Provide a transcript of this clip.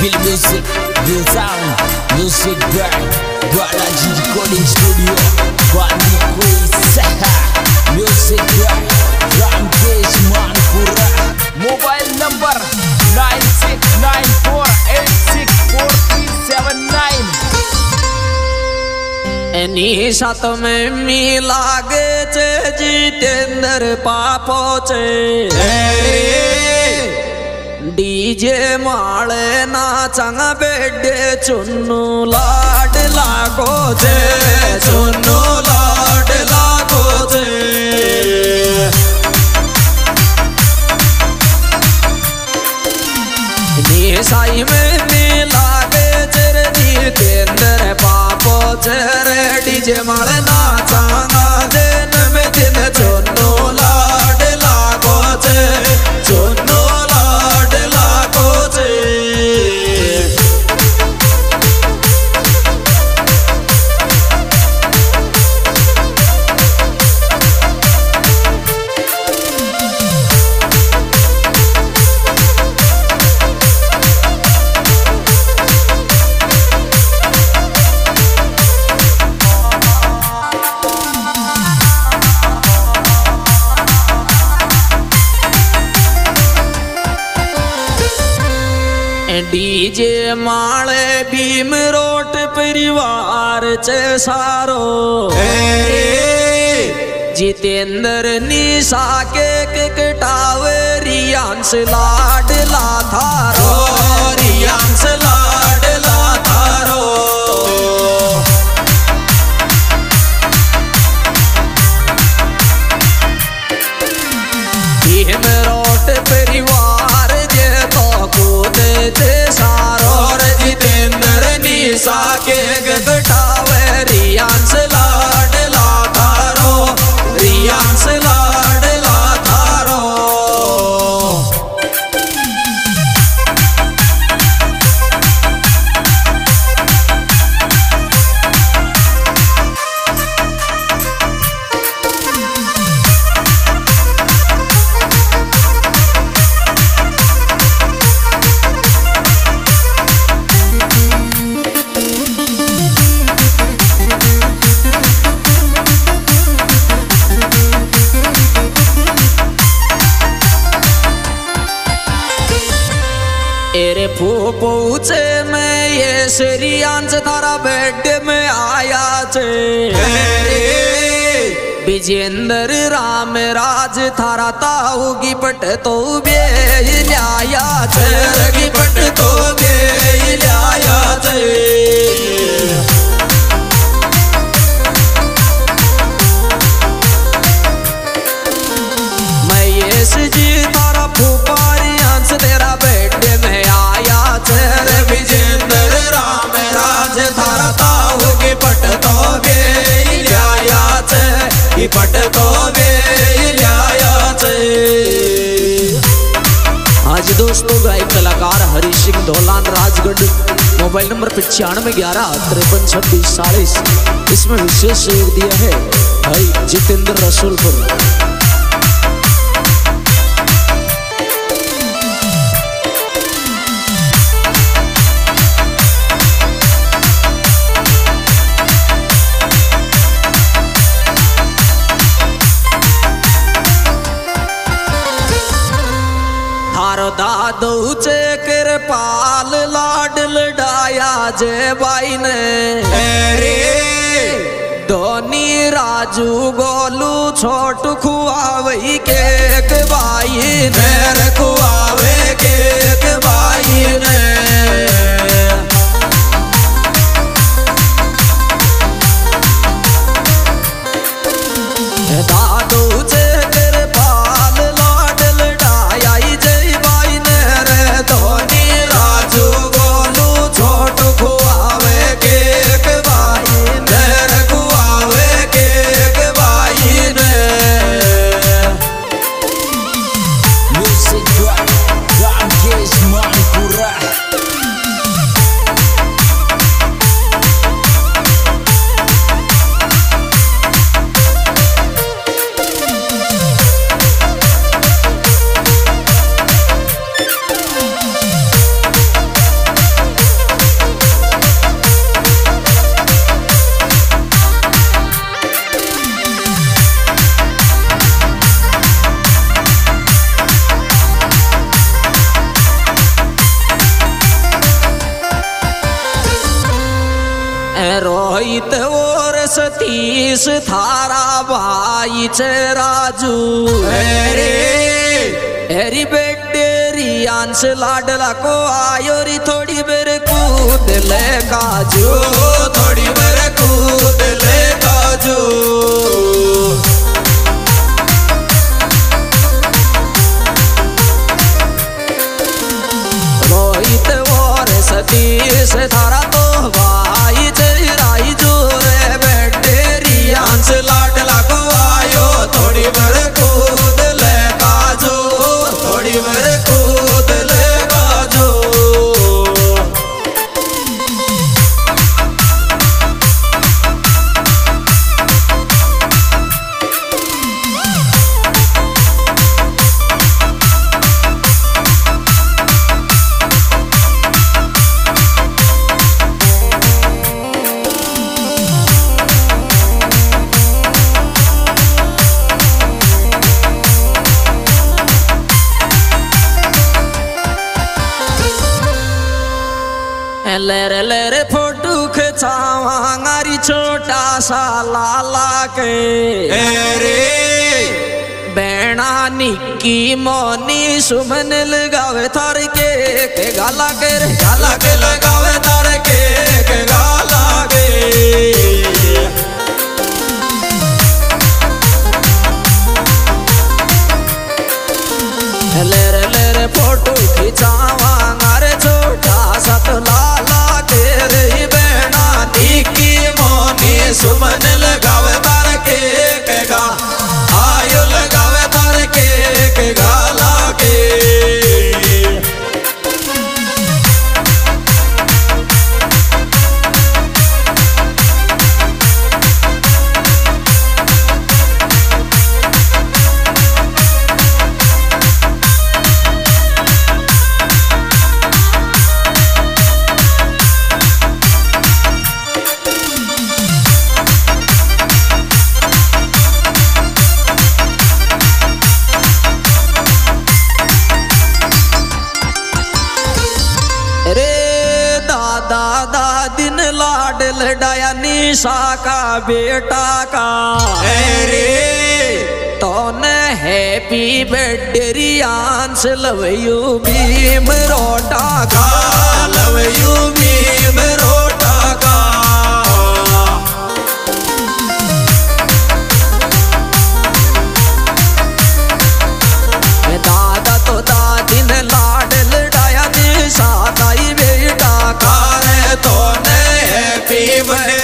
Bill Music, Bill Sound, Music Brand, Balaji Recording Studio, Bani Quiz, Music Brand, Ramkesh Manpura. Mobile number 9694864379. साथ में मिलागे चे जितेंद्र पापो चे DJ माले नाचंग बेडे चुन्नू लाड लागो चे चुन्नू लाड लागो चे साई में मिलागे चे जितेंद्र पापो चे डीजे माले नाचंगा दिन में दिन चुन्नू लाड लागो चे चुन्नू लाड लागो चे डीजे माले भीम रोट परिवार चे सारो जितेंद्र निशा के कटावे रियांश लाड ला थारो रियांश लाड ला थारो भीम रोट परिवार जे तो कूद सारो जितेंद्र निशा के गटावे रियांश लाड ला थारो रियांश लाड ला थारो एरे पहुँचे मैं ये श्रीयांश थारा बेड में आया चे विजेंद्र राम राज थारा ताऊ की पट तो बेया चे की पट तो बेया चे मैं ये जी थारा फूफारी अंश तेरा बेड में आया चे विजेंद्र राम राज थारा ताऊ की पट तो बेया चे की पट तो बेया चे। आज दोस्तों गायक कलाकार हरी सिंह धौलान राजगढ़ मोबाइल नंबर 9511535640 इसमें विशेष सहयोग दिया है भाई जितेंद्र रसूलपुर। दादू चे कृपाल लाड लडाया जे बाई ने धोनी राजू गोलू छोट खुआवे केक बाई ने खुआवे केक बाई ने दादू चे कृपाल लाड लडाया धोनी राजू गोलू छोट खुआवे केक बाई ने खुआवे केक बाई ने। Music Brand, रोहित और सतीश थारा भाई च राजू हेरी बेटेरी अंश लाडला को आयो री थोड़ी बेर कूद ले काजू थोड़ी बेर कूद ले काजू रोहित और सतीश थारा तो भाई चराई जो रे बेटेरी अंश लाडला को आयो थोड़ी बेर कूद ले काजू थोड़ी बेर कूद ले काजू लेरे लेरे फोटो खिंचावांगारी छोटा सा लाला के रे बेना निक्की मोनी सुमन लगावे थार के गाला के लगावे थार के गाला के लेरे लेरे फोटो खिंचावांगारे छोटा सा तो लाला तेरे बेना निक्की मोनी सुमन लगावे तार के गा आयो लगावे तार के गाला के दादा दिन लाड लडाया निशा का बेटा का रे तो न happy birthday Riyansh love you Bhim रोटा का लव यू भीम रोटा का दादा तो दादी ने लाड लडाया निशा का बेटा का तो ने हैप्पी बर्थडे